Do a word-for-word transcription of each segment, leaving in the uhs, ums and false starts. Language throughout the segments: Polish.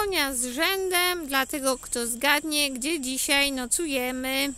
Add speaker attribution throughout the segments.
Speaker 1: konia z rzędem dla tego, kto zgadnie, gdzie dzisiaj nocujemy.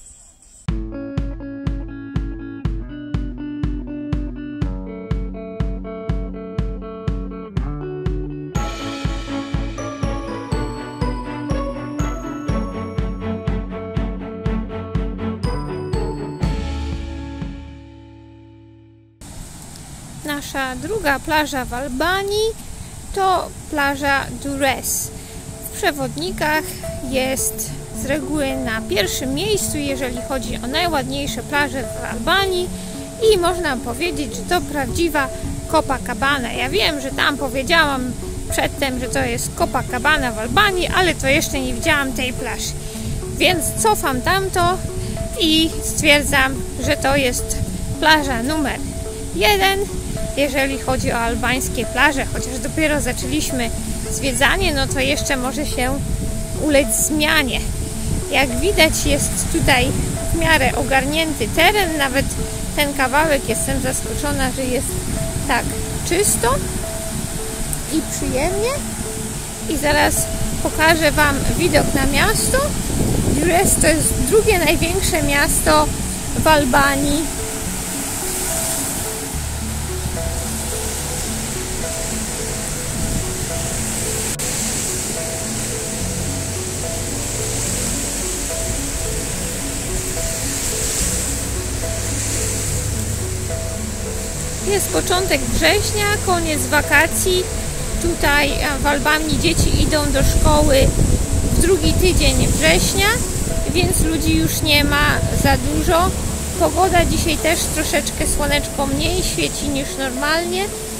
Speaker 1: Nasza druga plaża w Albanii to plaża Durrës. W przewodnikach jest z reguły na pierwszym miejscu, jeżeli chodzi o najładniejsze plaże w Albanii i można powiedzieć, że to prawdziwa Copacabana. Ja wiem, że tam powiedziałam przedtem, że to jest Copacabana w Albanii, ale to jeszcze nie widziałam tej plaży. Więc cofam tamto i stwierdzam, że to jest plaża numer jeden. Jeżeli chodzi o albańskie plaże, chociaż dopiero zaczęliśmy zwiedzanie, no to jeszcze może się ulec zmianie. Jak widać, jest tutaj w miarę ogarnięty teren, nawet ten kawałek jestem zaskoczona, że jest tak czysto i przyjemnie. I zaraz pokażę Wam widok na miasto. Durrës to jest drugie największe miasto w Albanii. Jest początek września, koniec wakacji. Tutaj w Albanii dzieci idą do szkoły w drugi tydzień września, więc ludzi już nie ma za dużo. Pogoda dzisiaj też troszeczkę, słoneczko mniej świeci niż normalnie.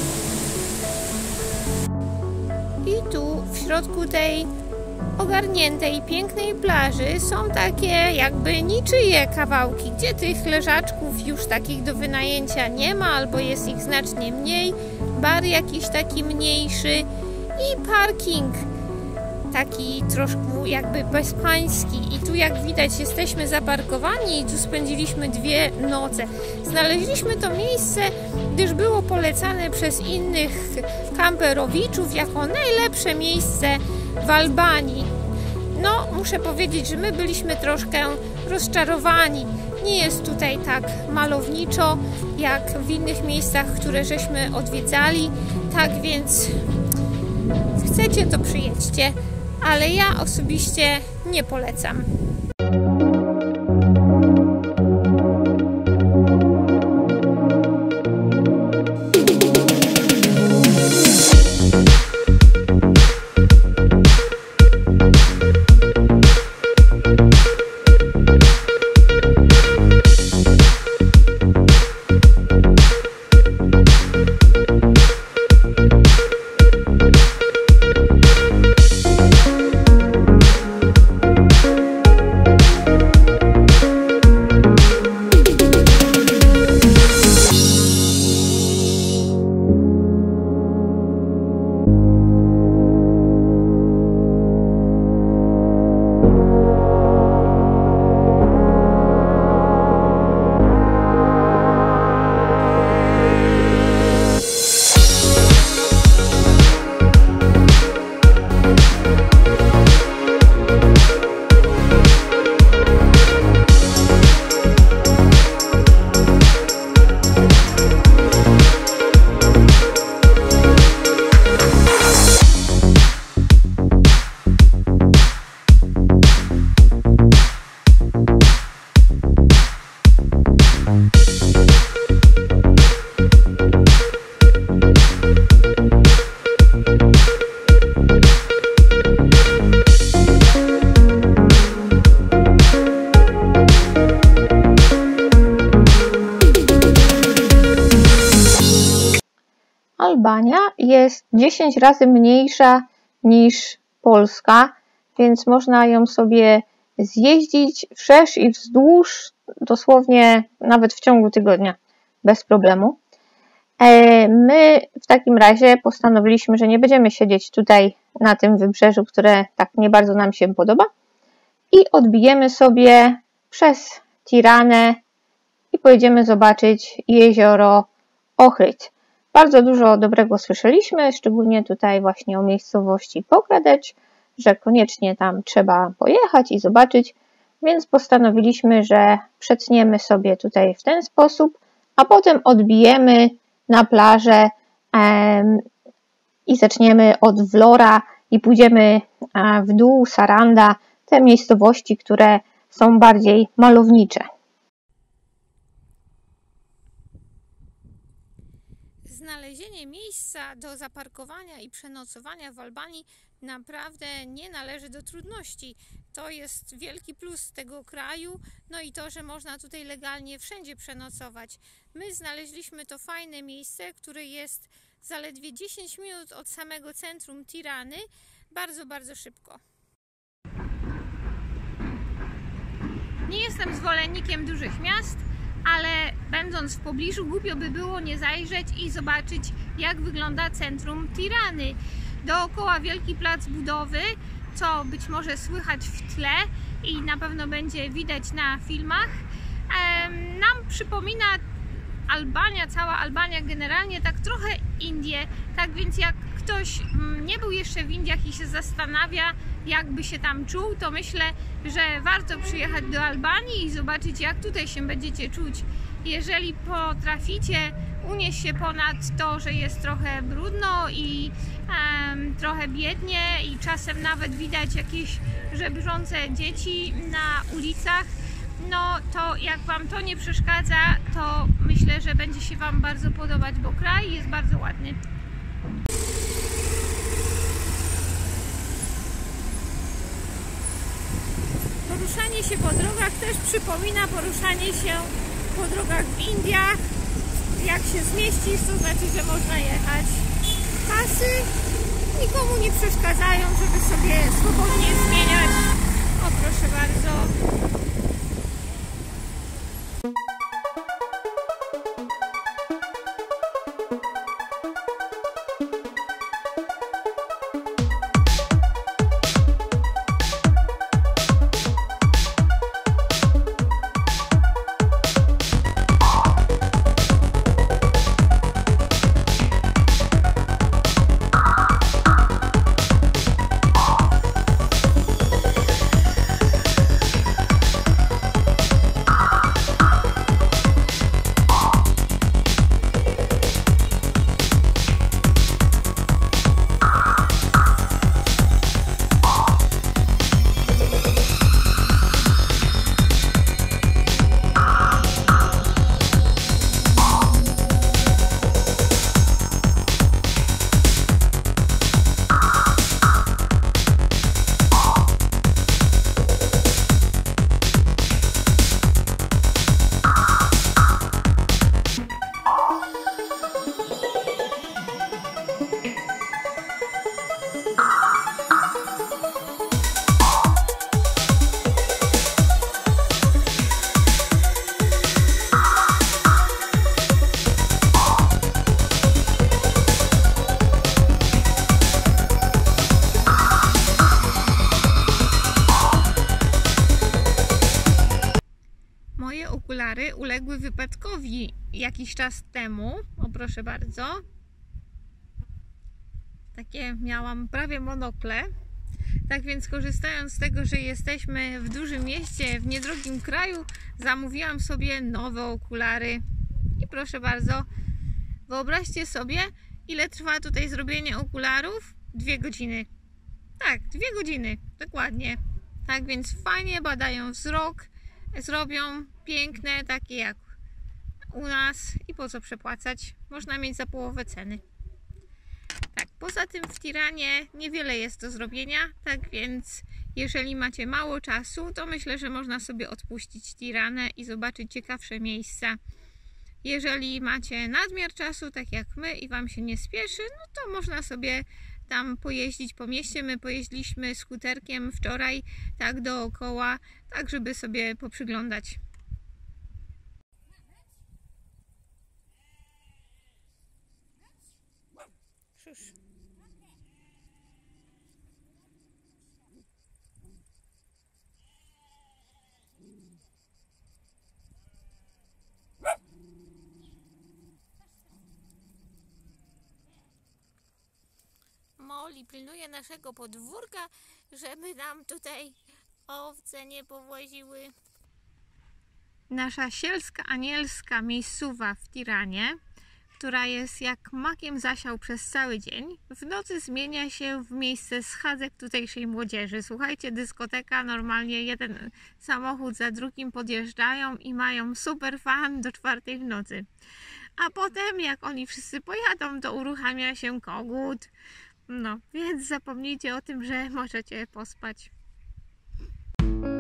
Speaker 1: I tu w środku tej ogarniętej, pięknej plaży są takie jakby niczyje kawałki, gdzie tych leżaczków już takich do wynajęcia nie ma, albo jest ich znacznie mniej, bar jakiś taki mniejszy i parking taki troszkę jakby bezpański. I tu jak widać jesteśmy zaparkowani i tu spędziliśmy dwie noce. Znaleźliśmy to miejsce, gdyż było polecane przez innych kamperowiczów jako najlepsze miejsce w Albanii. No, muszę powiedzieć, że my byliśmy troszkę rozczarowani. Nie jest tutaj tak malowniczo jak w innych miejscach, które żeśmy odwiedzali. Tak więc chcecie, to przyjedźcie, ale ja osobiście nie polecam. Albania jest dziesięć razy mniejsza niż Polska, więc można ją sobie zjeździć wszerz i wzdłuż, dosłownie nawet w ciągu tygodnia, bez problemu. My w takim razie postanowiliśmy, że nie będziemy siedzieć tutaj na tym wybrzeżu, które tak nie bardzo nam się podoba, i odbijemy sobie przez Tiranę i pojedziemy zobaczyć jezioro Ohrid. Bardzo dużo dobrego słyszeliśmy, szczególnie tutaj właśnie o miejscowości Pogradecz,
Speaker 2: że koniecznie tam trzeba pojechać i zobaczyć, więc postanowiliśmy, że przetniemy sobie tutaj w ten sposób, a potem odbijemy na plażę em, i zaczniemy od Vlora i pójdziemy w dół Saranda, te miejscowości, które są bardziej malownicze.
Speaker 1: Znalezienie miejsca do zaparkowania i przenocowania w Albanii naprawdę nie należy do trudności. To jest wielki plus tego kraju, no i to, że można tutaj legalnie wszędzie przenocować. My znaleźliśmy to fajne miejsce, które jest zaledwie dziesięć minut od samego centrum Tirany, bardzo, bardzo szybko. Nie jestem zwolennikiem dużych miast, ale będąc w pobliżu głupio by było nie zajrzeć i zobaczyć, jak wygląda centrum Tirany. Dookoła wielki plac budowy, co być może słychać w tle i na pewno będzie widać na filmach, nam przypomina Albania, cała Albania generalnie tak trochę Indie, tak więc jak ktoś nie był jeszcze w Indiach i się zastanawia, jakby się tam czuł, to myślę, że warto przyjechać do Albanii i zobaczyć, jak tutaj się będziecie czuć. Jeżeli potraficie unieść się ponad to, że jest trochę brudno i um, trochę biednie i czasem nawet widać jakieś żebrzące dzieci na ulicach, no to jak Wam to nie przeszkadza, to myślę, że będzie się Wam bardzo podobać, bo kraj jest bardzo ładny. Poruszanie się po drogach też przypomina poruszanie się po drogach w Indiach. Jak się zmieścisz, to znaczy, że można jechać. Pasy nikomu nie przeszkadzają, żeby sobie swobodnie zmieniać. O, proszę bardzo. Okulary uległy wypadkowi jakiś czas temu. O, proszę bardzo. Takie miałam prawie monokle. Tak więc korzystając z tego, że jesteśmy w dużym mieście, w niedrogim kraju, zamówiłam sobie nowe okulary. I proszę bardzo, wyobraźcie sobie, ile trwa tutaj zrobienie okularów? Dwie godziny. Tak, dwie godziny, dokładnie. Tak więc fajnie badają wzrok, zrobią piękne, takie jak u nas i po co przepłacać? Można mieć za połowę ceny. Tak, poza tym w Tiranie niewiele jest do zrobienia, tak więc jeżeli macie mało czasu, to myślę, że można sobie odpuścić Tiranę i zobaczyć ciekawsze miejsca. Jeżeli macie nadmiar czasu, tak jak my i Wam się nie spieszy, no to można sobie tam pojeździć po mieście. My pojeździliśmy skuterkiem wczoraj tak dookoła, tak żeby sobie poprzyglądać. Szusz. Molly Oli pilnuje naszego podwórka, żeby nam tutaj owce nie powoziły. Nasza sielska anielska miejscowa w Tiranie, która jest jak makiem zasiał przez cały dzień, w nocy zmienia się w miejsce schadzek tutejszej młodzieży. Słuchajcie, dyskoteka, normalnie jeden samochód za drugim podjeżdżają i mają super fan do czwartej w nocy. A potem, jak oni wszyscy pojadą, to uruchamia się kogut. No, więc zapomnijcie o tym, że możecie pospać.